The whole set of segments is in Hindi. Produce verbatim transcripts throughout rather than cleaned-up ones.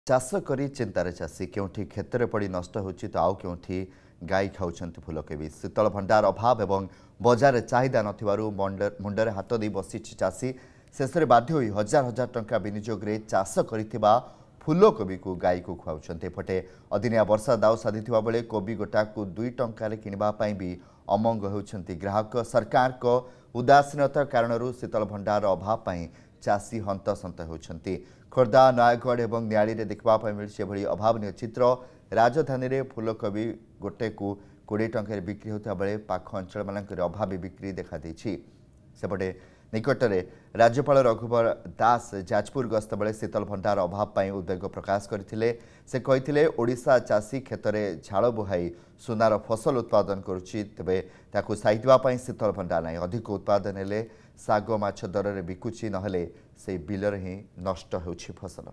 चाष करी चिंतार चाषी केउठी क्षेत्र पड़ी नष्ट होची तो आउ केउठी गाई खाउछंती फूलकोबी। शीतल भंडार अभाव एवं बजार चाहिदा नथिबारु मुंडरे हाथ दे बसिछि चाषी। शेष में बाध्य होई हजार हजार टंका विनियोग रे चाष करिथिबा फूलकोबी को गाई को खुआउछंती। एपटे अदिनिया वर्षा दाउ साधिथिबा बेले कोबी गोटा को दुई टंका किणवा पई भी अमंग होउछंती ग्राहक। सरकार को उदासीनता कारणरू शीतल भंडार अभाव पई चाषी हंतसंत होउछंती। खोर्धा नयागढ़ एवं नियाली रे देखबा पई मिलछि एभली अभावनीय चित्र। राजधानी रे फूलकोबी गोटे को कोड़े टंका बिक्री होता बेले पाख अंचल मानक अभावी बिक्री देखा देछि। सेपटे निकटरे राज्यपाल रघुवर दास जाजपुर गस्त बेले शीतल भंडार अभाव पई उद्वेग प्रकाश करथिले। से कहिथिले ओडिशा चाषी क्षेत्रे झाड़ बुहाई सुनार फसल उत्पादन करुछि, तबे ताकू साइदवा पई शीतल भंडार नै। अधिक उत्पादन हेले साग माछ दर रे बिकुछि, नहले से बिलर ही नष्ट होछि फसल।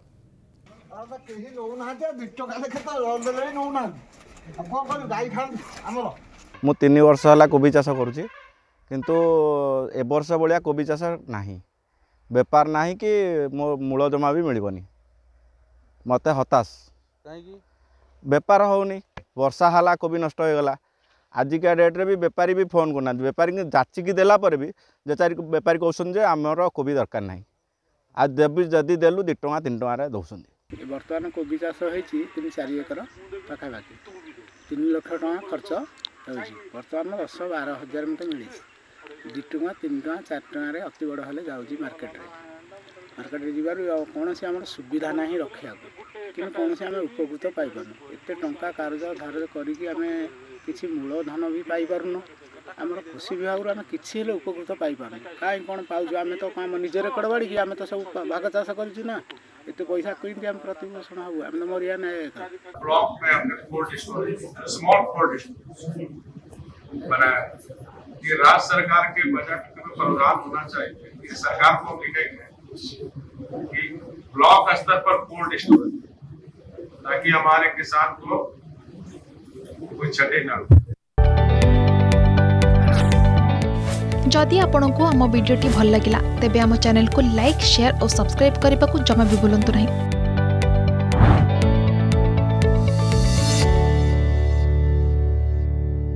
मु तीन वर्ष है कोबी चाष करुँची, किंतु ए वर्ष भाया कोबी चाष नहीं, बेपार नहीं कि मो मूल जमा भी मिलबनी। मत हताश कहीं बेपार होनी, वर्षा है कोबी नष्ट हो गला। आजिका डेट्रे भी बेपारी भी फोन करना, बेपारी जाचिकी देला पर भी जेचारी बेपारी कहते जे आमर कोबी दरकार नहीं। आज देवी जदि देलु दि टଙ୍କା तीन टଙ୍କା दौरान। बर्तमान कोबी चाष होती तीन चार एकर पाखापाखि तीन लक्ष टଙ୍କା खर्च होती। बर्तमान दस बार हजार मत मिली दि टଙ୍କା तीन टଙ୍କା चार टଙ୍କା अति बड़ हेल्ले जाऊँगी मार्केट रे। मार्केट रे जीवार कौन सी आम सुविधा ना रखा कि कौन सी आम उपकृत पाइपार एत टा कार्य धार्य करें किसी मूलधन भी पाइपारन। आम कृषि विभाग आम कि उपकृत पाइपार कहीं कौन पाऊँ आम तो आम निज रेकर्ड बाड़ी आम तो सब भाग चाष करना एत पैसा कहीं आम प्रतिपोषण हूँ आम तो मरिया ना। ये राज्य सरकार के बजट में प्रावधान होना चाहिए। सरकार को कि ब्लॉक स्तर पर कोल्ड स्टोरेज, ताकि हमारे किसान को कोई छटे ना। जदि आपंक आम भिडी भल लगा तेब आम चैनल को लाइक शेयर और सब्सक्राइब करने को जमा भी भूलु नहीं।